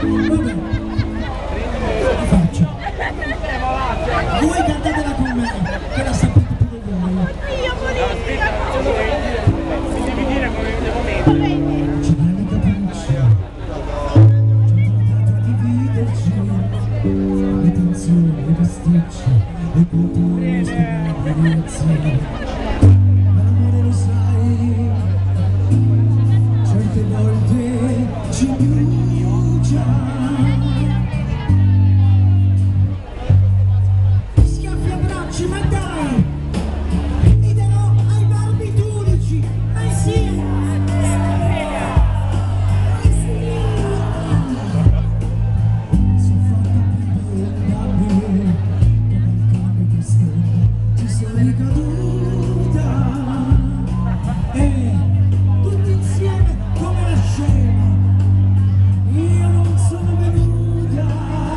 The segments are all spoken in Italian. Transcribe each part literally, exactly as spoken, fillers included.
Vabbè, che faccio? Voi cantatela con me, che la sapete pure voi. Io politica! Mi devi dire come devo mettere. Ci danno i capricci, ci hanno trattato a dividerci, le tensioni, i pasticci, le colpe, le spiegabilizzi. Ma l'amore lo sai, certe volte ci brucia. Schiaffi, abbracci, ma dai! Mi darò ai barbiturici, ma sì! Sono fatta più da me, cavalcare per strada, ci sono ricaduta. E tutti insieme come la scema, io non sono venuta.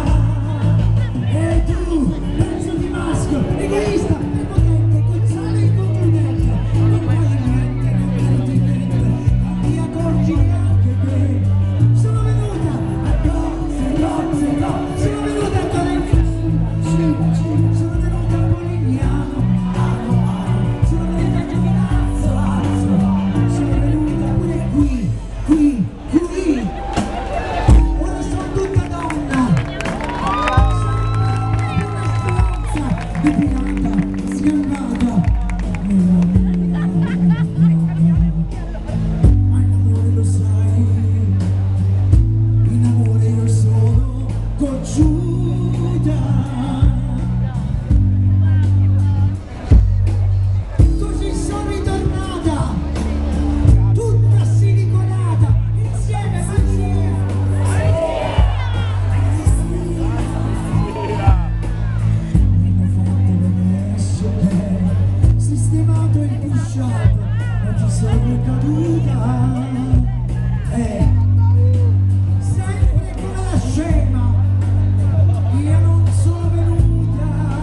E tu, pezzo di maschio, egoista, prepotente, cozzale e inconcludente, non vuoi niente, non meriti niente, non ti accorgi neanche che sono venuta a cose, cose, cose, sono venuta a Torino, sì, sì, sono venuta a Polignano, ano, ano, sono venuta a Giovinazzo, azzo, sono venuta pure qui, qui, qui, ora sono tutta donna, depilata, sgangata. Ma in amore lo sai, in amore io sono cocciuta. Così sono ritornata, tutta siliconata, insieme, ma insieme. Hanno fatto le messe, sistemato il push-up, ma ci sono caduta. Eh, sempre come la scema, io non sono venuta.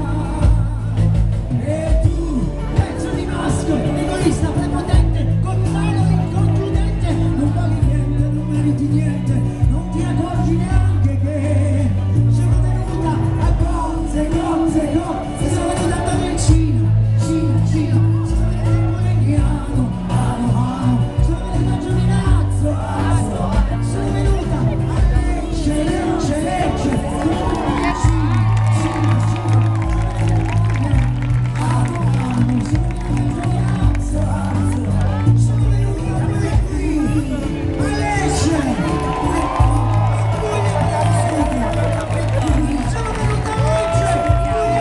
E tu, pezzo di maschio, egoista, prepotente, cozzalo, inconcludente, non vali niente, non meriti niente, non ti accorgi neanche che sono venuta a cose, cose, cose, sono venuta a Torino, Cina, Cina, sono venuta a Polignano, ano, ano, sono venuta a Giovinazzo, azzo, sono venuta a Lecce, Lecce, Lecce, Cina, Cina, Cina, ano, ano, sono venuta a Giovinazzo, azzo, sono venuta pure qui, a Lecce, pure qui, sono venuta a Lecce, pure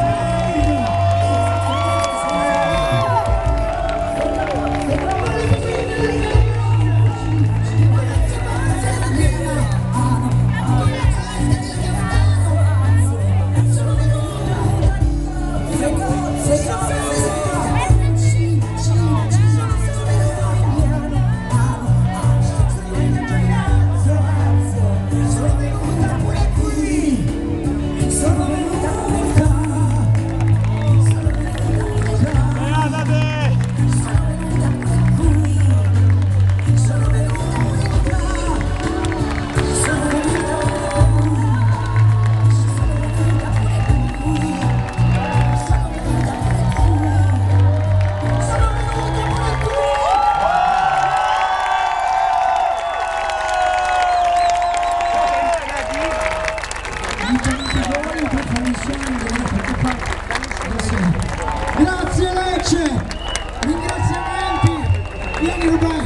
grazie Lecce, ringraziamenti, vieni Rubè.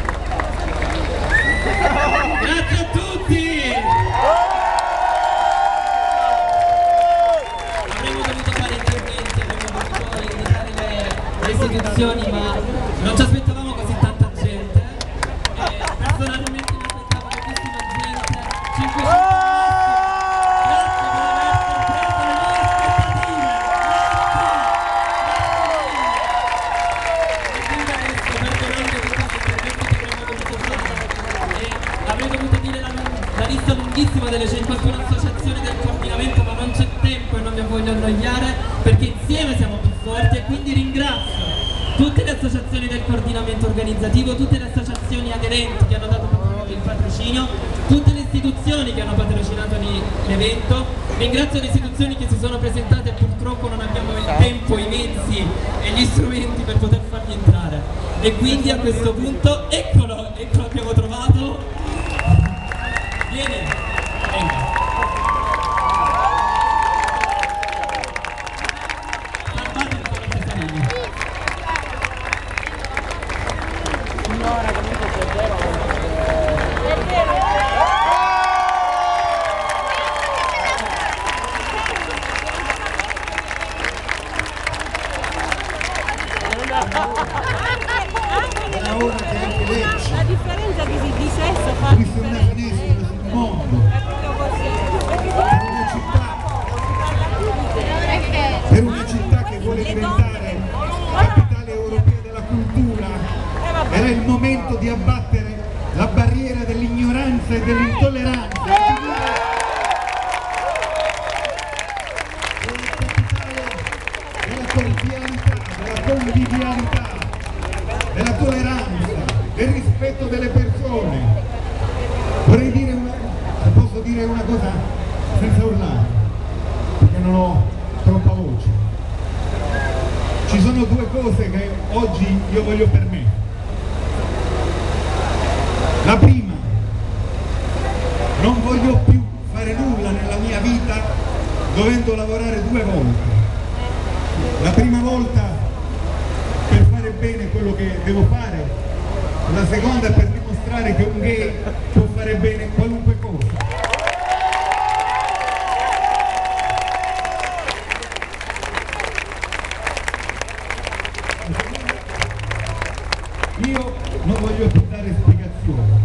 Grazie a tutti! Avremmo dovuto fare interventi, avremmo dovuto invitare le, le istituzioni, ma non ci aspettavamo così tanta gente. E personalmente mi aspettavo pochissima gente, cinquecento. Delle cinquantuno associazioni del coordinamento, ma non c'è tempo e non vi voglio annoiare perché insieme siamo più forti, e quindi ringrazio tutte le associazioni del coordinamento organizzativo, tutte le associazioni aderenti che hanno dato il patrocinio, tutte le istituzioni che hanno patrocinato l'evento, ringrazio le istituzioni che si sono presentate, purtroppo non abbiamo il tempo, i mezzi e gli strumenti per poter farli entrare. E quindi a questo punto, eccolo, eccolo abbiamo trovato. Vieni, venga. Salvate il coro Cesarini. Signora, comunque c'è zero. Era ora che anche lei La differenza di, di sesso fa aprisse una finestra sul mondo, è proprio così. per una città, per una città che vuole diventare capitale europea della cultura. Era il momento di abbattere la barriera dell'ignoranza e dell'intolleranza. Della cordialità, della convivialità, della tolleranza, del rispetto delle persone. Vorrei dire una, se posso dire una cosa senza urlare, perché non ho troppa voce. Ci sono due cose che oggi io voglio per me. La prima, non voglio più fare nulla nella mia vita dovendo lavorare due volte. La prima volta per fare bene quello che devo fare, la seconda per dimostrare che un gay può fare bene qualunque cosa. Io non voglio più dare spiegazioni.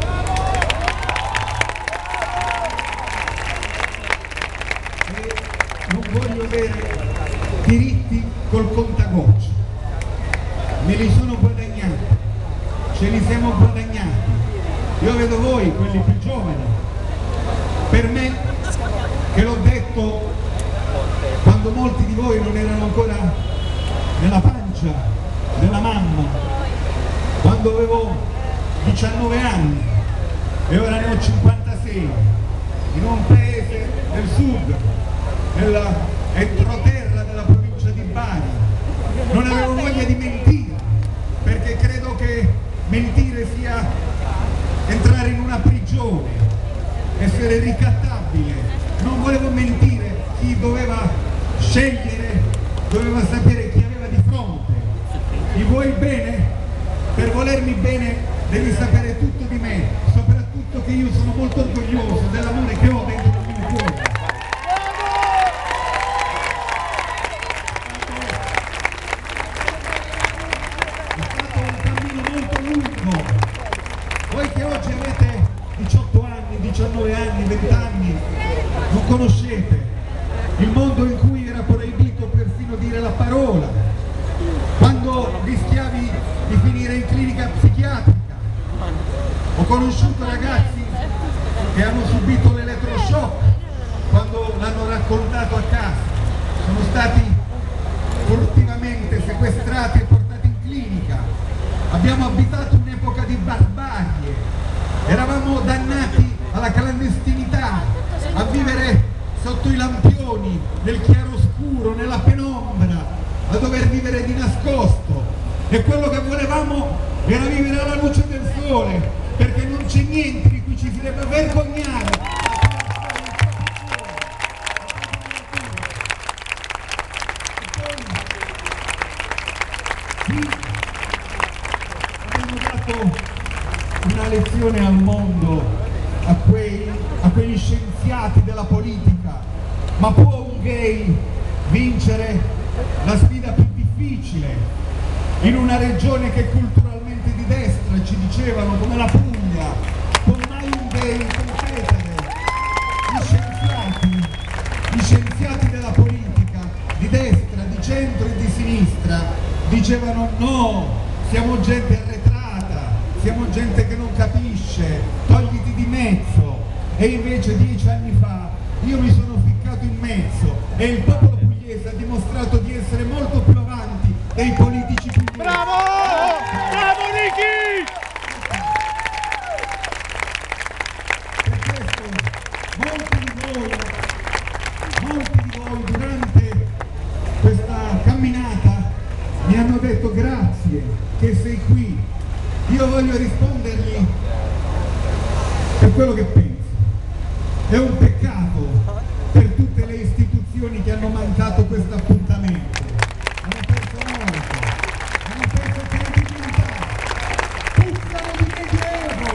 E non voglio avere diritti col contagocce. Me li sono guadagnati, ce li siamo guadagnati. Io vedo voi, quelli più giovani. Per me, che l'ho detto quando molti di voi non erano ancora nella pancia della mamma, quando avevo diciannove anni e ora ne ho cinquantasei, in un paese del sud, nella entroterra della provincia di Bari. Non avevo voglia di mentire, perché credo che mentire sia entrare in una prigione, essere ricattabile. Non volevo mentire, chi doveva scegliere doveva sapere chi aveva di fronte. Mi vuoi bene? Per volermi bene devi sapere tutto di me, soprattutto che io sono molto orgoglioso dell'amore che ho dentro il mio cuore. È stato un cammino molto lungo. Voi che oggi avete diciotto anni, diciannove anni, venti anni, non conoscete il mondo in cui era proibito perfino dire la parola, quando rischiavi di finire in clinica psichiatrica. Ho conosciuto ragazzi che hanno subito l'elettroshock quando l'hanno raccontato a casa, sono stati furtivamente sequestrati e portati in clinica. Abbiamo abitato un'epoca di barbarie, eravamo dannati alla clandestinità, a vivere sotto i lampioni, nel chiaroscuro, nella penombra, a dover vivere di nascosto, e quello che volevamo era vivere alla luce del sole, perché non c'è niente di cui ci si debba vergognare. Sì, abbiamo dato una lezione al mondo, a, quei, a quegli scienziati della politica, ma può un gay vincere la sfida più difficile in una regione che è culturalmente di destra, ci dicevano, come la Puglia? Può mai un gay competere? Gli scienziati, gli scienziati della politica, di destra, di centro e di sinistra, dicevano no, siamo gente arretrata, siamo gente che non capisce, togliti di mezzo. E invece dieci anni fa io mi sono ficcato in mezzo e il popolo pugliese ha dimostrato di essere molto più avanti dei politici pugliesi. Bravo! Bravo Ricky! Perché voglio rispondergli per quello che penso. È un peccato per tutte le istituzioni che hanno mancato questo appuntamento. Hanno perso molto, hanno perso credibilità, puzzano di medioevo.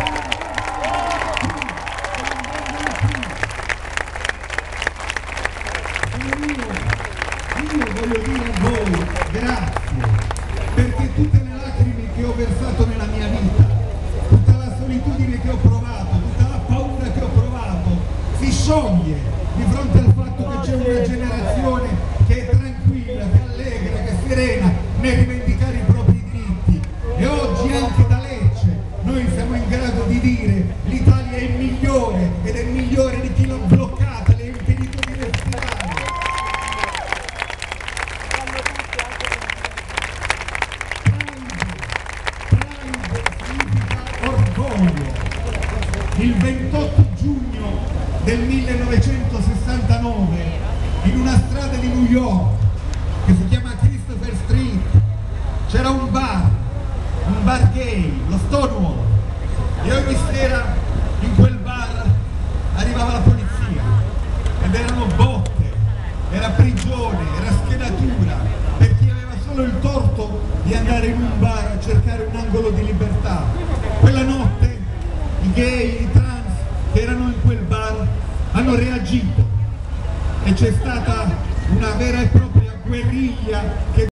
Io, io voglio dire a voi grazie, perché tutte le lacrime che ho versato nella mia vita, tutta la solitudine che ho provato, tutta la paura che ho provato, si scioglie di fronte al fatto che c'è una generazione che è tranquilla, che è allegra, che è serena nel rivendicare i propri diritti. E oggi anche da Lecce noi siamo in grado di dire l'Italia è il migliore ed è il migliore di chi l'ha bloccata, le ha impedito di respirare. Il ventotto giugno del millenovecentosessantanove, in una strada di New York che si chiama Christopher Street, c'era un bar, un bar gay, lo Stonewall, e ogni sera in quel bar arrivava la polizia ed erano botte, era prigione, era schedatura per chi aveva solo il torto di andare in un bar a cercare un angolo di libertà. Quella notte i gay, i trans che erano in quel bar hanno reagito e c'è stata una vera e propria guerriglia che